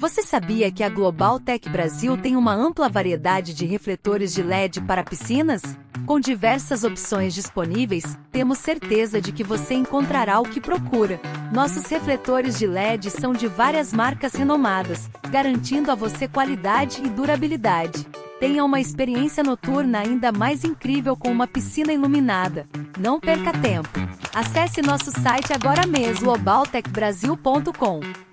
Você sabia que a Global Tech Brasil tem uma ampla variedade de refletores de LED para piscinas? Com diversas opções disponíveis, temos certeza de que você encontrará o que procura. Nossos refletores de LED são de várias marcas renomadas, garantindo a você qualidade e durabilidade. Tenha uma experiência noturna ainda mais incrível com uma piscina iluminada. Não perca tempo. Acesse nosso site agora mesmo, globaltechbrasil.com.